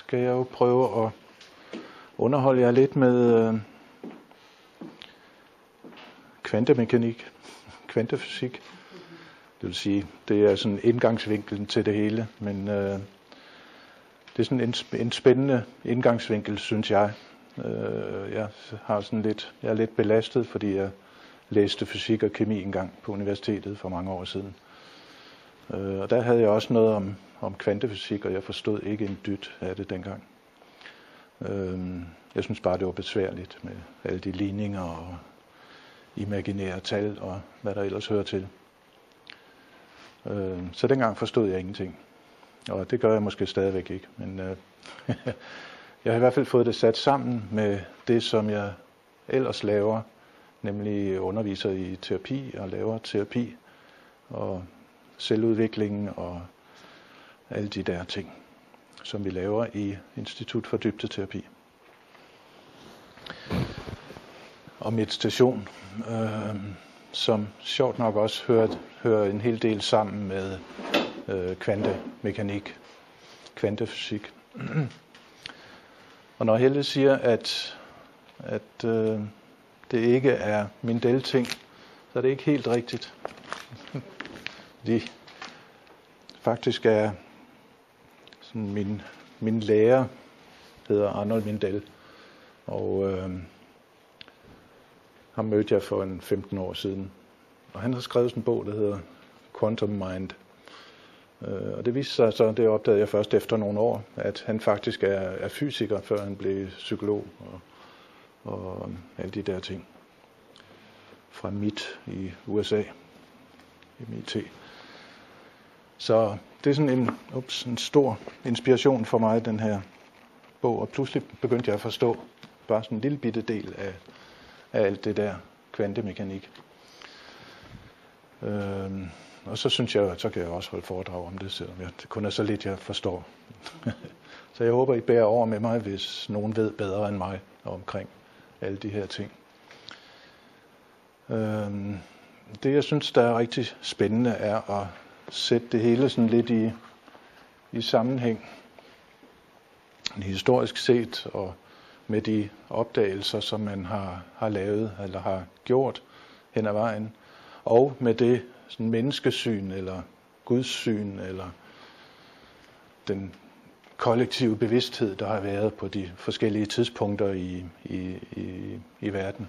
skal jeg jo prøve at underholde jer lidt med kvantemekanik, kvantefysik. Det vil sige, det er sådan indgangsvinklen til det hele, men det er sådan en spændende indgangsvinkel, synes jeg. Jeg er lidt belastet, fordi jeg læste fysik og kemi engang på universitetet for mange år siden. Og der havde jeg også noget om kvantefysik, og jeg forstod ikke en dyt af det dengang. Jeg synes bare, det var besværligt med alle de ligninger og imaginære tal og hvad der ellers hører til. Så dengang forstod jeg ingenting. Og det gør jeg måske stadigvæk ikke. Men jeg har i hvert fald fået det sat sammen med det, som jeg ellers laver, nemlig underviser i terapi og laver terapi og selvudvikling og alle de der ting, som vi laver i Institut for Dybdeterapi. Og meditation, som sjovt nok også hører en hel del sammen med kvantemekanik, kvantefysik. Og når Helle siger, at det ikke er Mindell-ting, så er det ikke helt rigtigt. De faktisk er sådan min lærer hedder Arnold Mindell, og ham mødte jeg for 15 år siden. Og han har skrevet sådan en bog, der hedder Quantum Mind. Og det viste sig så, det opdagede jeg først efter nogle år, at han faktisk er fysiker, før han blev psykolog og alle de der ting. Fra MIT i USA. MIT. Så det er sådan en stor inspiration for mig, den her bog. Og pludselig begyndte jeg at forstå bare sådan en lille bitte del af alt det der kvantemekanik. Og så synes jeg, så kan jeg også holde foredrag om det, selvom det kun er så lidt, jeg forstår. Så jeg håber, I bærer over med mig, hvis nogen ved bedre end mig omkring alle de her ting. Det, jeg synes, der er rigtig spændende, er at sætte det hele sådan lidt i sammenhæng. Historisk set, og med de opdagelser, som man har lavet, eller har gjort hen ad vejen, og med det sådan menneskesyn, eller Guds syn, eller den kollektive bevidsthed, der har været på de forskellige tidspunkter i verden.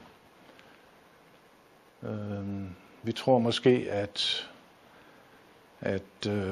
Vi tror måske, at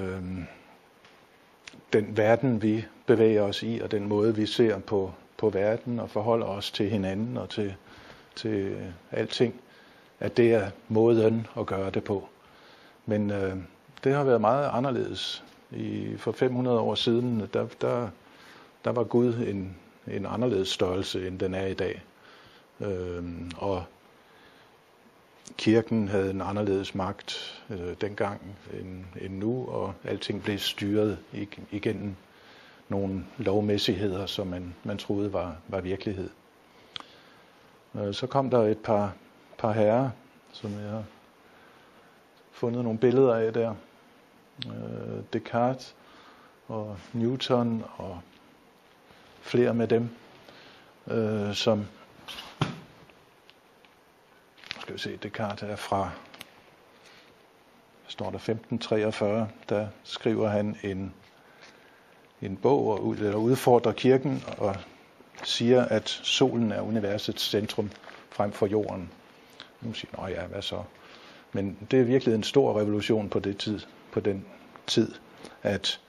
den verden, vi bevæger os i, og den måde, vi ser på verden og forholder os til hinanden og til alting, at det er måden at gøre det på. Men det har været meget anderledes. For 500 år siden, der var Gud en anderledes størrelse, end den er i dag. Og kirken havde en anderledes magt dengang end nu, og alting blev styret igennem nogle lovmæssigheder, som man troede var virkelighed. Så kom der et par herrer, som jeg har fundet nogle billeder af der. Descartes og Newton og flere med dem, som skal vi se, Descartes er fra, står der 1543, der skriver han en bog og udfordrer kirken og siger, at solen er universets centrum frem for jorden. Nu siger jeg, hvad så? Men det er virkelig en stor revolution på den tid, at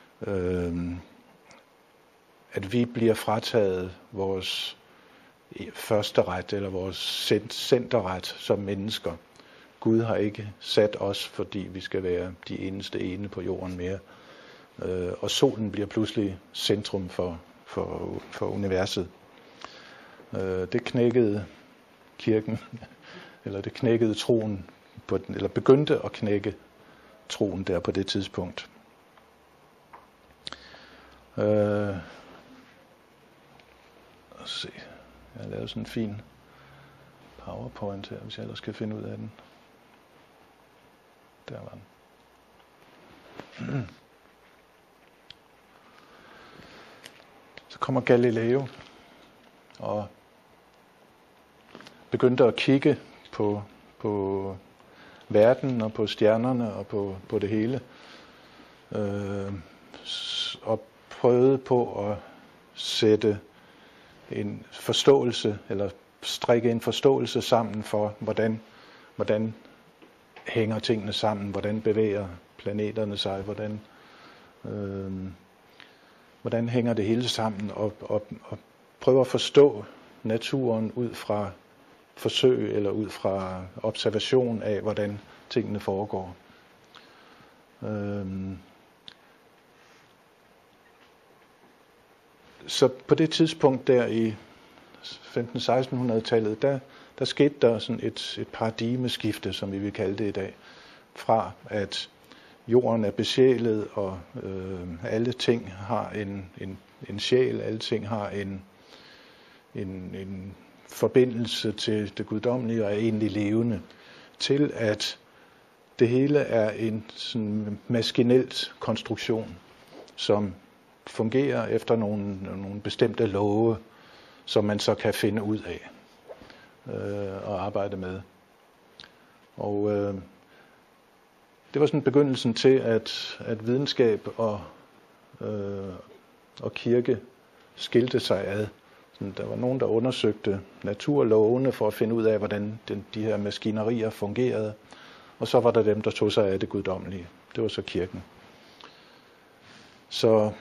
vi bliver frataget vores første ret, eller vores centerret som mennesker. Gud har ikke sat os, fordi vi skal være de eneste ene på jorden mere. Og solen bliver pludselig centrum for universet. Det knækkede kirken, eller det knækkede troen, eller begyndte at knække troen der på det tidspunkt. Se. Jeg har lavet sådan en fin PowerPoint her, hvis jeg ellers kan finde ud af den. Der var den. kommer Galileo og begyndte at kigge på verden og på stjernerne og på det hele. Og prøvede på at sætte en forståelse, eller strikke en forståelse sammen for, hvordan hænger tingene sammen, hvordan bevæger planeterne sig, hvordan hænger det hele sammen, og prøve at forstå naturen ud fra forsøg eller ud fra observation af, hvordan tingene foregår. Så på det tidspunkt der i 1500-1600-tallet, der skete der sådan et paradigmeskifte, som vi vil kalde det i dag, fra at jorden er besjælet, og alle ting har en sjæl, alle ting har en forbindelse til det guddommelige og er egentlig levende, til at det hele er en sådan maskinelt konstruktion, som fungerer efter nogle bestemte love, som man så kan finde ud af og arbejde med. Og det var sådan begyndelsen til, at videnskab og kirke skilte sig ad. Så der var nogen, der undersøgte naturlovene for at finde ud af, hvordan de her maskinerier fungerede. Og så var der dem, der tog sig af det guddommelige. Det var så kirken. Så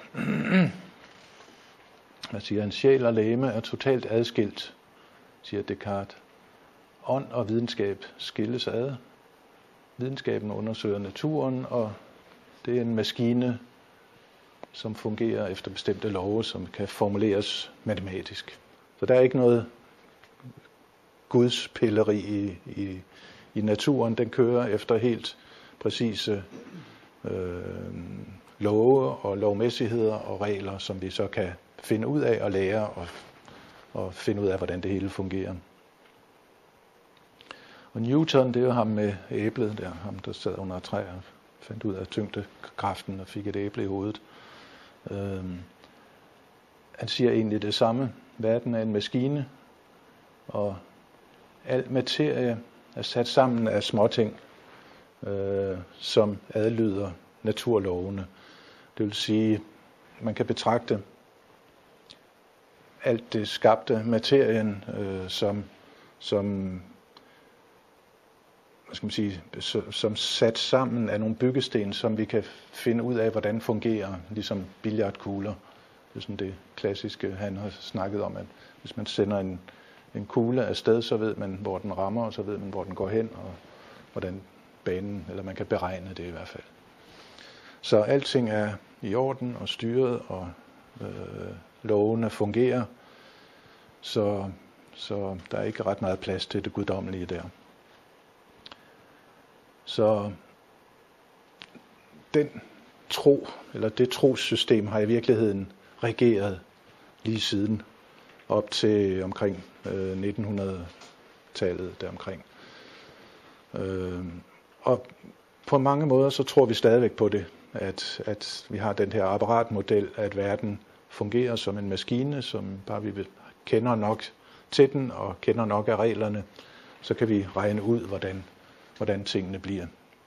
man siger, en sjæl og legeme er totalt adskilt, siger Descartes. Ånd og videnskab skilles ad. Videnskaben undersøger naturen, og det er en maskine, som fungerer efter bestemte love, som kan formuleres matematisk. Så der er ikke noget gudspilleri i naturen. Den kører efter helt præcise love og lovmæssigheder og regler, som vi så kan finde ud af og lære og finde ud af, hvordan det hele fungerer. Og Newton, det er jo ham med æblet der, ham der sad under et træ og fandt ud af tyngdekraften og fik et æble i hovedet. Han siger egentlig det samme. Verden er en maskine, og al materie er sat sammen af småting, som adlyder naturlovene. Det vil sige, man kan betragte alt det skabte materien som hvad skal man sige, som sat sammen af nogle byggesten, som vi kan finde ud af, hvordan fungerer, ligesom billiardkugler. Det er sådan det klassiske, han har snakket om, at hvis man sender en kugle afsted, så ved man, hvor den rammer, og så ved man, hvor den går hen, og hvordan banen, eller man kan beregne det i hvert fald. Så alting er i orden og styret, og lovene fungerer, så der er ikke ret meget plads til det guddommelige der. Så den tro, eller det trossystem, har i virkeligheden regeret lige siden, op til omkring 1900-tallet deromkring. Og på mange måder, så tror vi stadigvæk på det, at vi har den her apparatmodel, at verden fungerer som en maskine, som bare vi kender nok til den, og kender nok af reglerne, så kan vi regne ud, hvordan tingene bliver.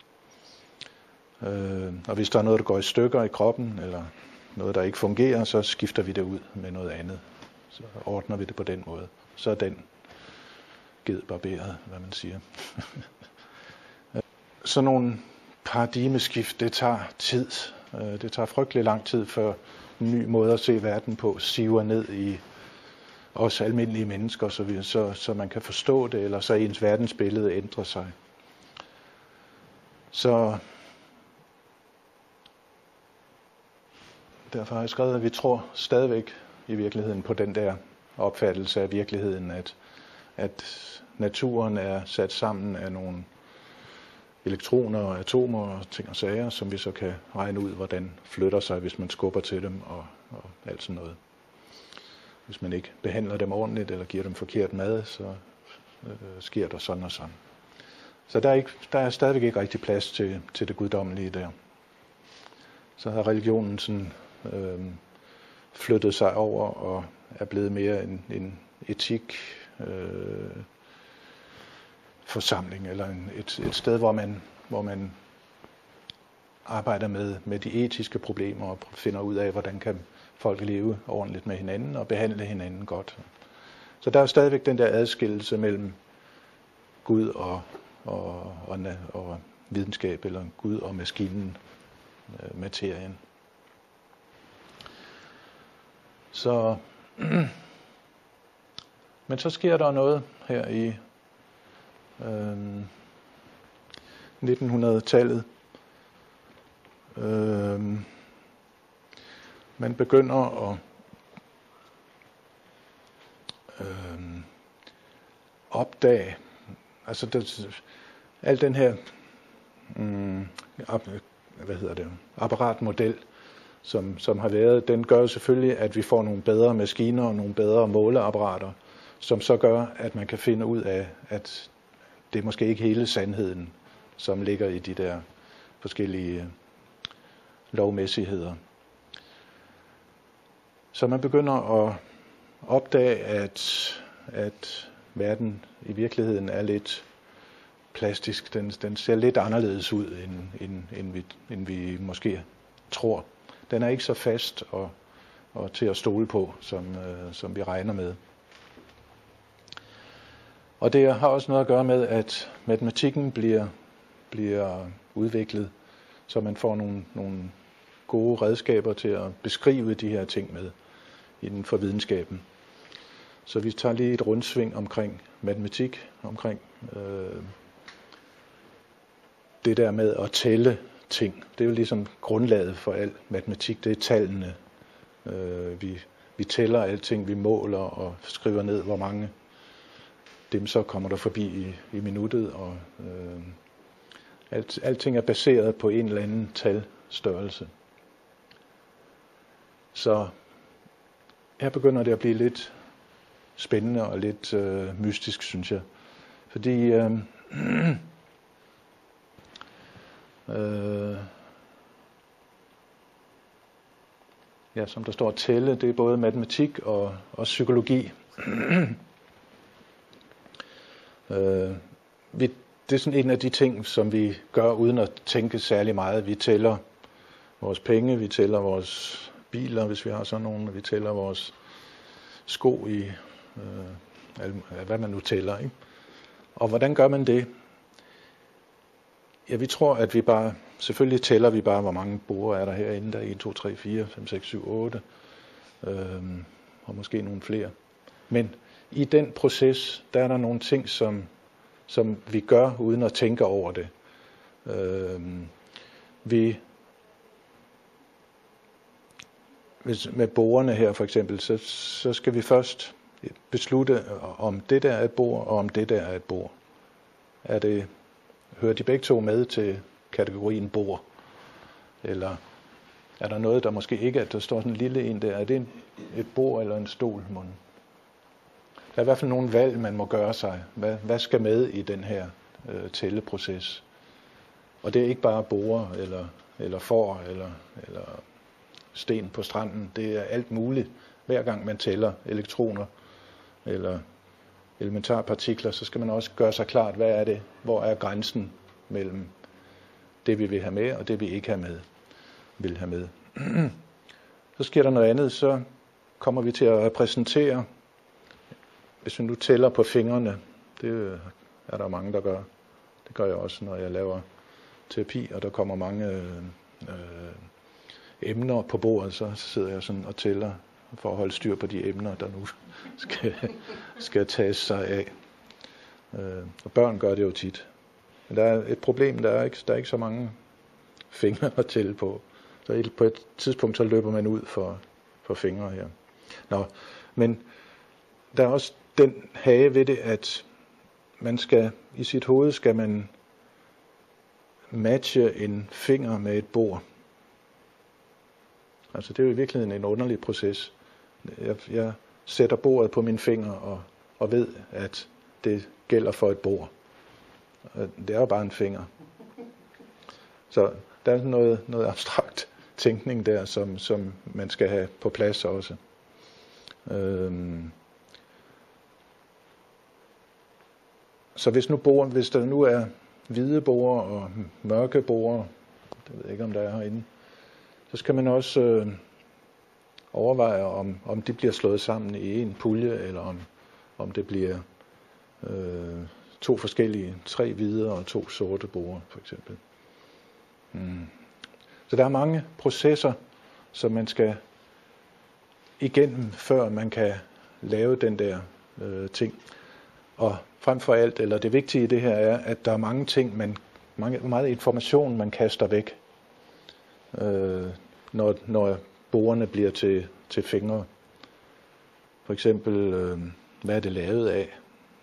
Og hvis der er noget, der går i stykker i kroppen, eller noget, der ikke fungerer, så skifter vi det ud med noget andet. Så ordner vi det på den måde. Så er den ged barberet, hvad man siger. Sådan nogle paradigmeskift, det tager tid. Det tager frygtelig lang tid, før en ny måde at se verden på siver ned i os almindelige mennesker, så man kan forstå det, eller så ens verdensbillede ændrer sig. Så derfor har jeg skrevet, at vi tror stadigvæk i virkeligheden på den der opfattelse af virkeligheden, at naturen er sat sammen af nogle elektroner og atomer og ting og sager, som vi så kan regne ud, hvordan flytter sig, hvis man skubber til dem og alt sådan noget. Hvis man ikke behandler dem ordentligt eller giver dem forkert mad, så sker der sådan og sådan. Så der er stadigvæk ikke rigtig plads til det guddommelige der. Så har religionen sådan, flyttet sig over og er blevet mere en etik forsamling, eller et sted, hvor man arbejder med de etiske problemer og finder ud af, hvordan kan folk leve ordentligt med hinanden og behandle hinanden godt. Så der er stadigvæk den der adskillelse mellem Gud og videnskab, eller Gud og maskinen, materien. Så, men så sker der noget her i 1900-tallet. Man begynder at opdage, altså al den her apparatmodel, som har været, den gør selvfølgelig, at vi får nogle bedre maskiner og nogle bedre måleapparater, som så gør, at man kan finde ud af, at det er måske ikke hele sandheden, som ligger i de der forskellige lovmæssigheder. Så man begynder at opdage, at verden i virkeligheden er lidt plastisk. Den ser lidt anderledes ud, end vi måske tror. Den er ikke så fast og til at stole på, som vi regner med. Og det har også noget at gøre med, at matematikken bliver udviklet, så man får nogle gode redskaber til at beskrive de her ting med inden for videnskaben. Så vi tager lige et rundsving omkring matematik, omkring det der med at tælle ting. Det er jo ligesom grundlaget for al matematik, det er tallene. Vi tæller alting, vi måler og skriver ned, hvor mange dem så kommer der forbi i minuttet, og alting er baseret på en eller anden talstørrelse. Så her begynder det at blive lidt spændende og lidt mystisk, synes jeg. Fordi som der står, at tælle, det er både matematik og psykologi. Det er sådan en af de ting, som vi gør uden at tænke særlig meget. Vi tæller vores penge, vi tæller vores biler, hvis vi har sådan nogle, vi tæller vores sko i, hvad man nu tæller, ikke? Og hvordan gør man det? Ja, vi tror, at selvfølgelig tæller vi bare, hvor mange borde er der herinde. Der er 1, 2, 3, 4, 5, 6, 7, 8, og måske nogle flere. Men i den proces, der er der nogle ting, som vi gør, uden at tænke over det. Med bordene her for eksempel, så skal vi først beslutte, om det der er et bord, og om det der er et bord. Hører de begge to med til kategorien bord? Eller er der noget, der måske ikke er, der står sådan en lille en der? Er det et bord eller en stol? Der er i hvert fald nogle valg, man må gøre sig. Hvad skal med i den her tælleproces? Og det er ikke bare borde eller får eller sten på stranden. Det er alt muligt. Hver gang man tæller elektroner eller elementarpartikler, så skal man også gøre sig klart, hvad er det? Hvor er grænsen mellem det, vi vil have med, og det, vi ikke vil have med. Så sker der noget andet, så kommer vi til at repræsentere, hvis vi nu tæller på fingrene, det er der mange, der gør. Det gør jeg også, når jeg laver terapi, og der kommer mange emner på bordet, så sidder jeg sådan og tæller for at holde styr på de emner, der nu skal tages sig af. Og børn gør det jo tit. Men der er et problem, der er ikke så mange fingre at tælle på. Så på et tidspunkt, så løber man ud for fingre her. Men der er også den hage ved det, at man i sit hoved skal man matche en finger med et bord. Altså det er jo i virkeligheden en underlig proces. Jeg sætter bordet på mine fingre og ved, at det gælder for et bord. Det er jo bare en finger. Så der er noget abstrakt tænkning der, som man skal have på plads også. Så hvis der nu er hvide borer og mørke borer, det ved jeg ikke, om der er herinde, så skal man også overveje, om de bliver slået sammen i en pulje, eller om det bliver 2 forskellige, 3 hvide og 2 sorte borer, for eksempel. Så der er mange processer, som man skal igennem, før man kan lave den der ting. Og frem for alt, eller det vigtige i det her er, at der er mange ting, meget information, man kaster væk, når borerne bliver til fingre. For eksempel, hvad er det lavet af?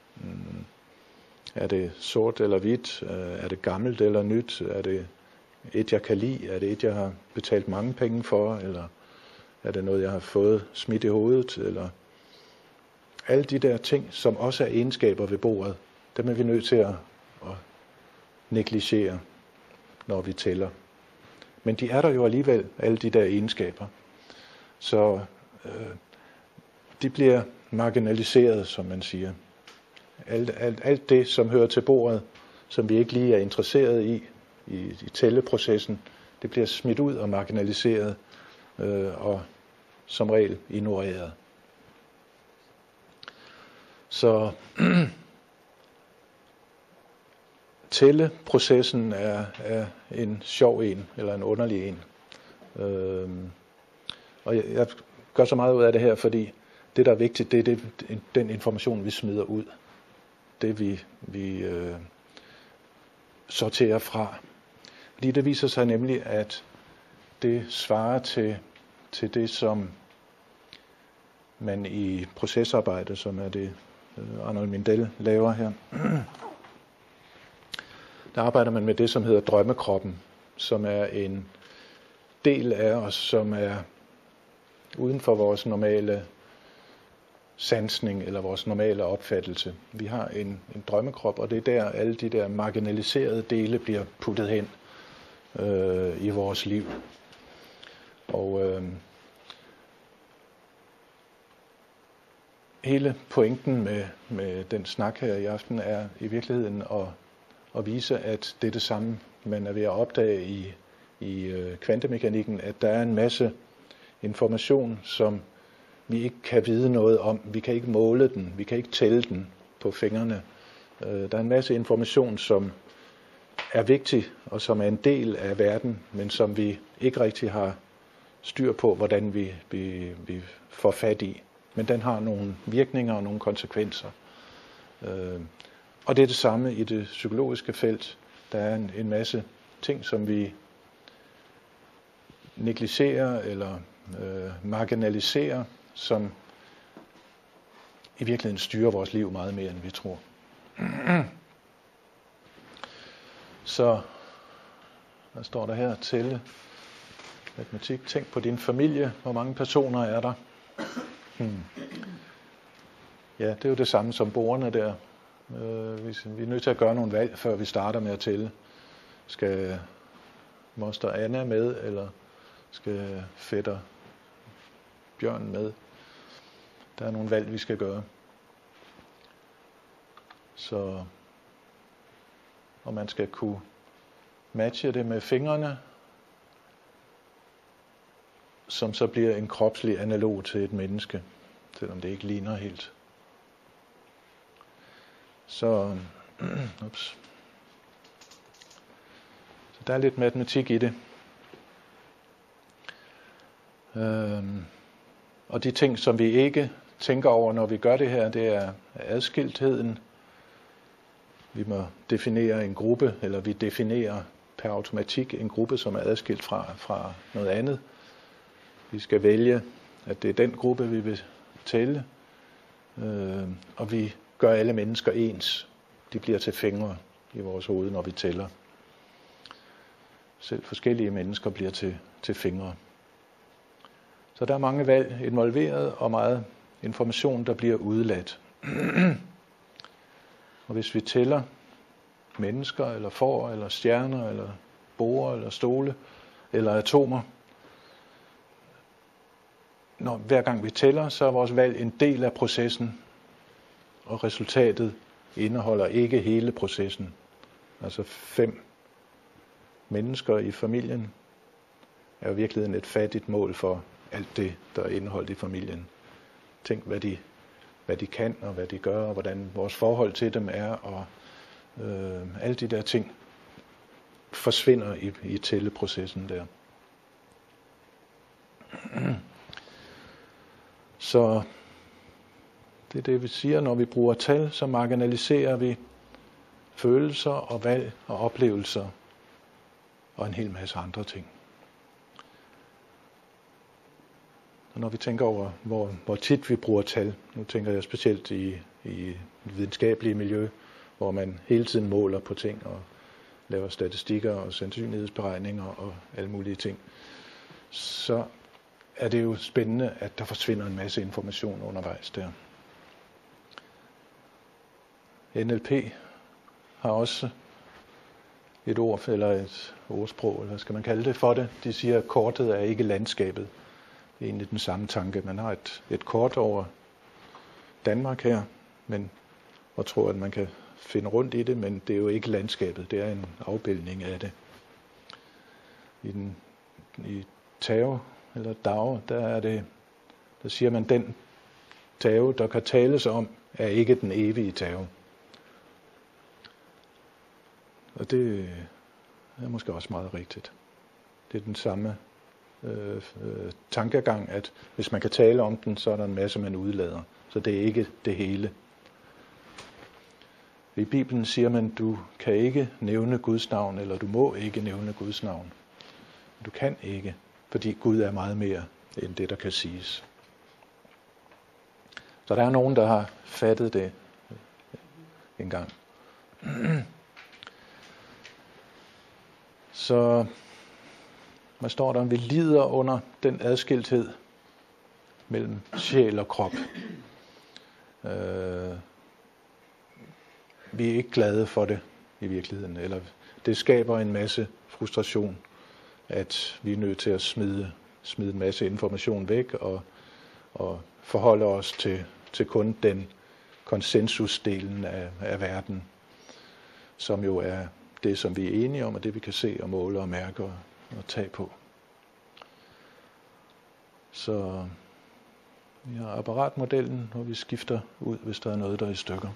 Er det sort eller hvidt? Er det gammelt eller nyt? Er det et, jeg kan lide? Er det et, jeg har betalt mange penge for? Eller er det noget, jeg har fået smidt i hovedet? Eller alle de der ting, som også er egenskaber ved bordet, dem er vi nødt til at negligere, når vi tæller. Men de er der jo alligevel, alle de der egenskaber. Så de bliver marginaliseret, som man siger. Alt det, som hører til bordet, som vi ikke lige er interesseret i tælleprocessen, det bliver smidt ud og marginaliseret og som regel ignoreret. Så tælleprocessen er en sjov en, eller en underlig en. Og jeg gør så meget ud af det her, fordi det, der er vigtigt, det er den information, vi smider ud. Det vi sorterer fra. Fordi det viser sig nemlig, at det svarer til det, som man i procesarbejde, som er det Arnold Mindell laver her, der arbejder man med det, som hedder drømmekroppen, som er en del af os, som er uden for vores normale sansning eller vores normale opfattelse. Vi har en drømmekrop, og det er der alle de der marginaliserede dele bliver puttet hen i vores liv. Og hele pointen med den snak her i aften er i virkeligheden at vise, at det er det samme, man er ved at opdage i kvantemekanikken, at der er en masse information, som vi ikke kan vide noget om. Vi kan ikke måle den, vi kan ikke tælle den på fingrene. Der er en masse information, som er vigtig, og som er en del af verden, men som vi ikke rigtig har styr på, hvordan vi får fat i. Men den har nogle virkninger og nogle konsekvenser. Og det er det samme i det psykologiske felt. Der er en masse ting, som vi negligerer eller marginaliserer, som i virkeligheden styrer vores liv meget mere, end vi tror. Så hvad står der her? Tælle matematik. Tænk på din familie. Hvor mange personer er der? Ja, det er jo det samme som borerne der. Vi er nødt til at gøre nogle valg, før vi starter med at tælle. Skal moster Anna med, eller skal fætter Bjørn med? Der er nogle valg, vi skal gøre. Så og man skal kunne matche det med fingrene, som så bliver en kropslig analog til et menneske, selvom det ikke ligner helt. Så der er lidt matematik i det. Og de ting, som vi ikke tænker over, når vi gør det her, det er adskiltheden. Vi må definere en gruppe, eller vi definerer per automatik en gruppe, som er adskilt fra noget andet. Vi skal vælge, at det er den gruppe, vi vil tælle, og vi gør alle mennesker ens. De bliver til fingre i vores hoved, når vi tæller. Selv forskellige mennesker bliver til fingre. Så der er mange valg involveret, og meget information, der bliver udeladt. Og hvis vi tæller mennesker, eller får, eller stjerner, eller borer, eller stole, eller atomer, hver gang vi tæller, så er vores valg en del af processen, og resultatet indeholder ikke hele processen. Altså 5 mennesker i familien er i virkeligheden et fattigt mål for alt det, der er indeholdt i familien. Tænk, hvad de kan, og hvad de gør, og hvordan vores forhold til dem er, og alle de der ting forsvinder i tælleprocessen der. Så det er det, vi siger, når vi bruger tal, så marginaliserer vi følelser og valg og oplevelser og en hel masse andre ting. Og når vi tænker over, hvor tit vi bruger tal, nu tænker jeg specielt i videnskabelige miljø, hvor man hele tiden måler på ting og laver statistikker og sandsynlighedsberegninger og alle mulige ting, så er det jo spændende, at der forsvinder en masse information undervejs der. NLP har også et ord, eller et ordsprog, eller hvad skal man kalde det for det. De siger, at kortet er ikke landskabet. Det er egentlig den samme tanke. Man har et kort over Danmark her, og tror, at man kan finde rundt i det, men det er jo ikke landskabet. Det er en afbildning af det. I Tao, eller Dao, der siger man, den Tao, der kan tales om, er ikke den evige Tao. Og det er måske også meget rigtigt. Det er den samme tankegang, at hvis man kan tale om den, så er der en masse, man udlader. Så det er ikke det hele. I Bibelen siger man, du kan ikke nævne Guds navn, eller du må ikke nævne Guds navn. Du kan ikke, fordi Gud er meget mere end det, der kan siges. Så der er nogen, der har fattet det engang. Så hvad står der? Vi lider under den adskilthed mellem sjæl og krop. Vi er ikke glade for det i virkeligheden. Eller det skaber en masse frustration, at vi er nødt til at smide en masse information væk og forholde os til kun den konsensusdelen af verden, som jo er det, som vi er enige om, og det vi kan se og måle og mærke og tage på. Så vi har apparatmodellen, hvor vi skifter ud, hvis der er noget, der er i stykker.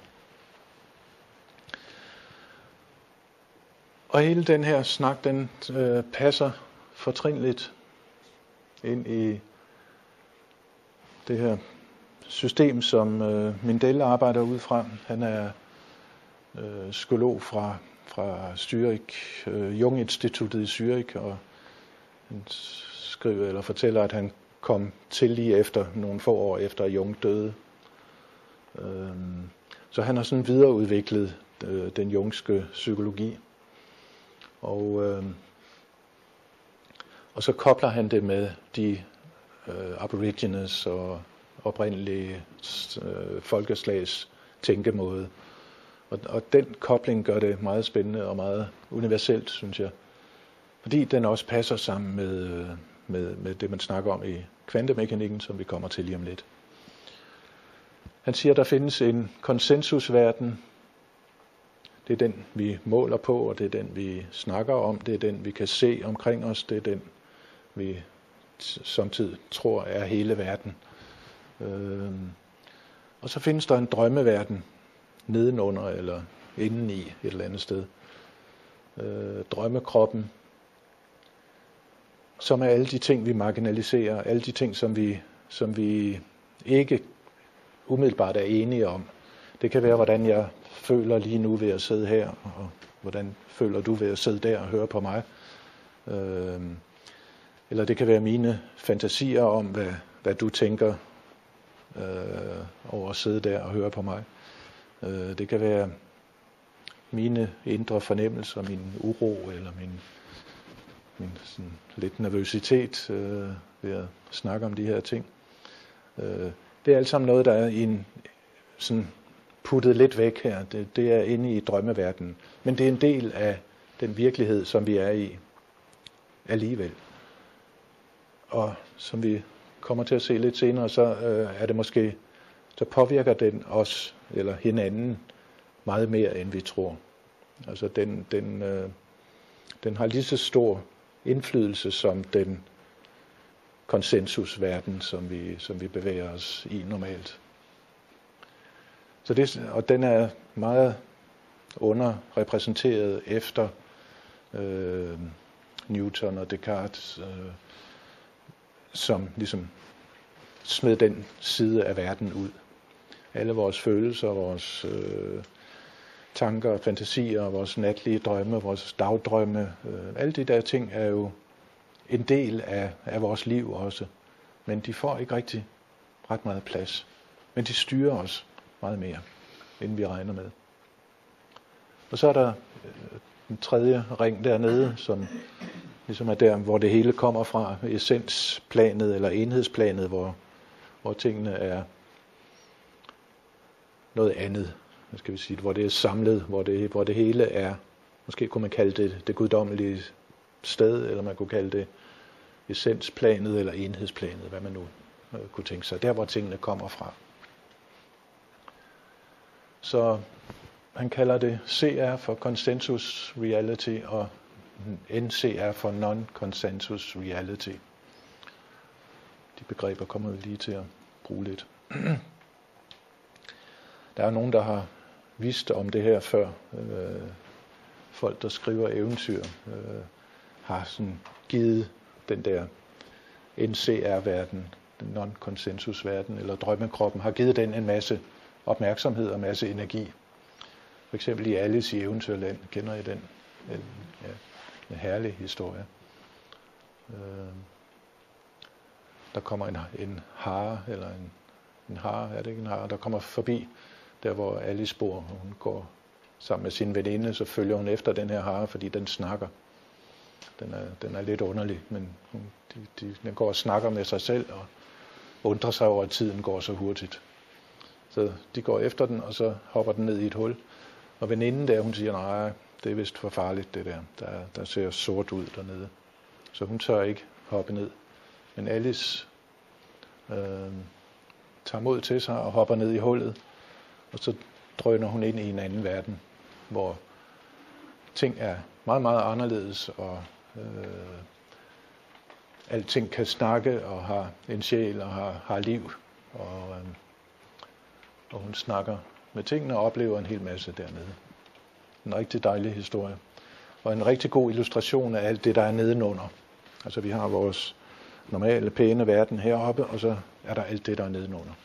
Og hele den her snak, den passer fortrinligt ind i det her system, som Mindell arbejder ud fra. Han er psykolog fra Zürich, Jung-instituttet i Zürich, og han skriver eller fortæller, at han kom til lige efter nogle få år efter Jung døde. Så han har sådan videreudviklet den jungske psykologi. Og så kobler han det med de aborigines og oprindelige folkeslags tænkemåde. Og den kobling gør det meget spændende og meget universelt, synes jeg. Fordi den også passer sammen med det, man snakker om i kvantemekanikken, som vi kommer til lige om lidt. Han siger, at der findes en konsensusverden. Det er den, vi måler på, og det er den, vi snakker om. Det er den, vi kan se omkring os. Det er den, vi samtidig tror er hele verden. Og så findes der en drømmeverden nedenunder eller indeni et eller andet sted. Drømmekroppen, som er alle de ting, vi marginaliserer, alle de ting, som vi ikke umiddelbart er enige om. Det kan være, hvordan jeg føler lige nu ved at sidde her, og hvordan føler du ved at sidde der og høre på mig. Eller det kan være mine fantasier om, hvad du tænker over at sidde der og høre på mig. Det kan være mine indre fornemmelser, min uro eller min sådan lidt nervøsitet ved at snakke om de her ting. Det er alt sammen noget, der er i en sådan puttet lidt væk her. Det er inde i drømmeverdenen. Men det er en del af den virkelighed, som vi er i alligevel. Og som vi kommer til at se lidt senere, så er det måske, så påvirker den os, eller hinanden, meget mere, end vi tror. Altså den har lige så stor indflydelse som den konsensusverden, som vi bevæger os i normalt. Og den er meget underrepræsenteret efter Newton og Descartes, som ligesom smed den side af verden ud. Alle vores følelser, vores tanker, fantasier, vores natlige drømme, vores dagdrømme, alle de der ting er jo en del af vores liv også. Men de får ikke rigtig ret meget plads. Men de styrer os meget mere, end vi regner med. Og så er der den tredje ring dernede, som ligesom er der, hvor det hele kommer fra, essensplanet eller enhedsplanet, hvor tingene er noget andet, skal vi sige, hvor det er samlet, hvor det hele er, måske kunne man kalde det guddommelige sted, eller man kunne kalde det essensplanet eller enhedsplanet, hvad man nu kunne tænke sig. Der, hvor tingene kommer fra. Så han kalder det CR for Consensus Reality og NCR for Non-Consensus Reality. De begreber kommer vi lige til at bruge lidt. Der er nogen, der har vidst om det her før. Folk, der skriver eventyr, har sådan givet den der NCR-verden, den non-konsensus-verden, eller drømmekroppen, har givet den en masse opmærksomhed og en masse energi. For eksempel i Alice i Eventyrland, kender I den? En herlig historie. Der kommer en hare, eller en hare, er det ikke en hare, der kommer forbi, der hvor Alice bor, og hun går sammen med sin veninde, så følger hun efter den her hare, fordi den snakker. Den er lidt underlig, men den går og snakker med sig selv, og undrer sig over, at tiden går så hurtigt. Så de går efter den, og så hopper den ned i et hul. Og veninden der, hun siger, nej, det er vist for farligt det der. Der ser sort ud dernede. Så hun tør ikke hoppe ned. Men Alice tager mod til sig og hopper ned i hullet. Og så drøner hun ind i en anden verden, hvor ting er meget, meget anderledes, og alting kan snakke og har en sjæl og har liv. Og hun snakker med tingene og oplever en hel masse dernede. En rigtig dejlig historie. Og en rigtig god illustration af alt det, der er nedenunder. Altså vi har vores normale, pæne verden heroppe, og så er der alt det, der er nedenunder.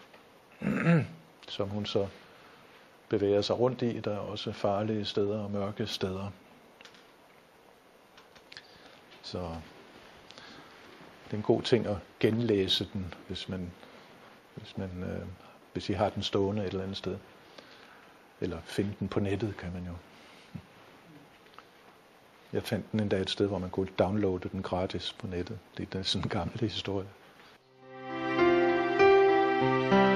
Som hun så bevæger sig rundt i. Der er også farlige steder og mørke steder. Så det er en god ting at genlæse den, hvis I har den stående et eller andet sted. Eller finde den på nettet, kan man jo. Jeg fandt den endda et sted, hvor man kunne downloade den gratis på nettet. Det er sådan en gammel historie.